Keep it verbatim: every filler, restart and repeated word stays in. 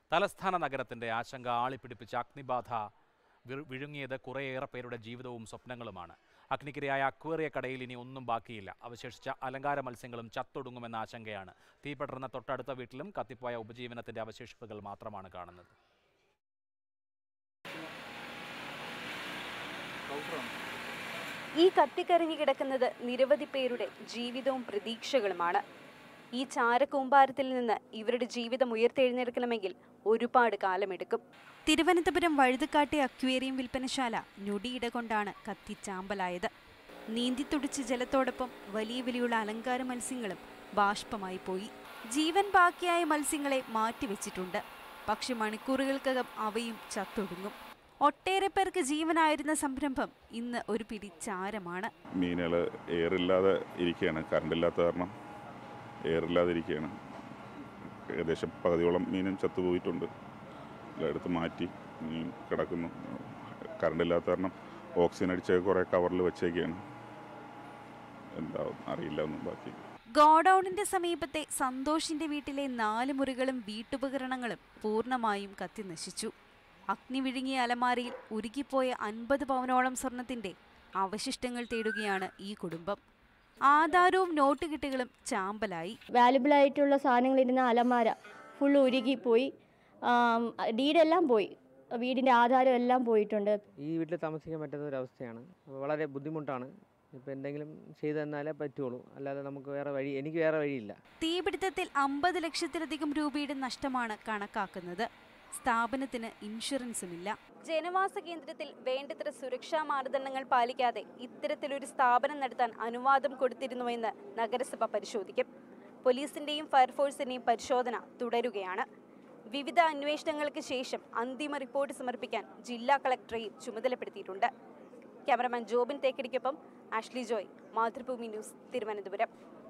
തലസ്ഥാന നഗരത്തിന്റെ ആശങ്ക ആളിപ്പിടിപ്പിച്ച അഗ്നിബാധ വിഴുങ്ങിയത് കുറേയേറെ പേരുടെ ജീവിതവും സ്വപ്നങ്ങളുമാണ്. അഗ്നിക്കിരയായ അക്വേറിയ കടയിൽ ഇനി ഒന്നും ബാക്കിയില്ല. അവശേഷിച്ച അലങ്കാര മത്സ്യങ്ങളും ചത്തൊടുങ്ങുമെന്ന ആശങ്കയാണ്. തീ പടർന്ന തൊട്ടടുത്ത വീട്ടിലും കത്തിപ്പോയ ഉപജീവനത്തിന്റെ അവശേഷിപ്പുകൾ മാത്രമാണ് കാണുന്നത്. ഈ കത്തിക്കരിഞ്ഞു കിടക്കുന്നത് നിരവധി പേരുടെ ജീവിതവും പ്രതീക്ഷകളുമാണ്. ഈ ചാരകൂമ്പാരത്തിൽ നിന്ന് ഇവരുടെ ജീവിതം ഉയർത്തെഴുന്നേൽക്കണമെങ്കിൽ ഒരുപാട് കാലമെടുക്കും. തിരുവനന്തപുരം വഴുതക്കാട്ടെ അക്വേറിയം വിൽപ്പനശാല ഞൊടിയിട കൊണ്ടാണ് കത്തിച്ചാമ്പലായത്. നീന്തിത്തുടിച്ച ജലത്തോടൊപ്പം വലിയ വിലയുള്ള അലങ്കാര മത്സ്യങ്ങളും ബാഷ്പമായി പോയി. ജീവൻ ബാക്കിയായ മത്സ്യങ്ങളെ മാറ്റിവെച്ചിട്ടുണ്ട്. പക്ഷെ മണിക്കൂറുകൾക്കകം അവയും ചത്തൊടുങ്ങും. ഒട്ടേറെ പേർക്ക് ജീവനായിരുന്ന സംരംഭം ഇന്ന് ഒരു പിടി ചാരമാണ്. മീനുകൾ എയറില്ലാതെ ഇരിക്കുകയാണ്. കറണ്ടില്ലാത്ത കാരണം എയറില്ലാതിരിക്കുകയാണ്. ഏകദേശം പകുതിയോളം മീനും ചത്തുപോയിട്ടുണ്ട്. എല്ലായിടത്തും മാറ്റി മീൻ കിടക്കുന്നു. കറണ്ടില്ലാത്ത കാരണം ഓക്സിജൻ അടിച്ച കുറേ കവറിൽ വെച്ചേക്കാണ്. എന്താവും അറിയില്ല ഒന്നും ബാക്കി. ഗോഡൌണിന്റെ സമീപത്തെ സന്തോഷിന്റെ വീട്ടിലെ നാല് മുറികളും വീട്ടുപകരണങ്ങളും പൂർണ്ണമായും കത്തി നശിച്ചു. അഗ്നി വിഴുങ്ങിയ അലമാരയിൽ ഉരുകിപ്പോയ അൻപത് പവനോളം സ്വർണത്തിന്റെ അവശിഷ്ടങ്ങൾ തേടുകയാണ് ഈ കുടുംബം. ആധാരവും നോട്ടുകെട്ടുകളും ചാമ്പലായി. വാല്യുബിൾ ആയിട്ടുള്ള സാധനങ്ങളിരുന്ന അലമാര ഫുൾ ഉരുകിപ്പോയി. ഡീഡെല്ലാം പോയി. വീടിൻ്റെ ആധാരം എല്ലാം പോയിട്ടുണ്ട്. ഈ വീട്ടിൽ താമസിക്കാൻ പറ്റുന്ന ഒരു അവസ്ഥയാണ്. വളരെ ബുദ്ധിമുട്ടാണ്. ഇപ്പം എന്തെങ്കിലും ചെയ്തു തന്നാലേ പറ്റുള്ളൂ. അല്ലാതെ നമുക്ക് വേറെ വഴി എനിക്ക് വേറെ വഴിയില്ല. തീപിടുത്തത്തിൽ അമ്പത് ലക്ഷത്തിലധികം രൂപയുടെ നഷ്ടമാണ് കണക്കാക്കുന്നത്. സ്ഥാപനത്തിന് ഇൻഷുറൻസുമില്ല. ജനവാസ കേന്ദ്രത്തിൽ വേണ്ടത്ര സുരക്ഷാ മാനദണ്ഡങ്ങൾ പാലിക്കാതെ ഇത്തരത്തിലൊരു സ്ഥാപനം നടത്താൻ അനുവാദം കൊടുത്തിരുന്നുവെന്ന് നഗരസഭ പരിശോധിക്കും. പോലീസിന്റെയും ഫയർഫോഴ്സിന്റെയും പരിശോധന തുടരുകയാണ്. വിവിധ അന്വേഷണങ്ങൾക്ക് ശേഷം അന്തിമ റിപ്പോർട്ട് സമർപ്പിക്കാൻ ജില്ലാ കളക്ടറെയും ചുമതലപ്പെടുത്തിയിട്ടുണ്ട്. ക്യാമറമാൻ ജോബിൻ തേക്കടിക്കൊപ്പം ആഷ്ലി ജോയ്, മാതൃഭൂമി ന്യൂസ്, തിരുവനന്തപുരം.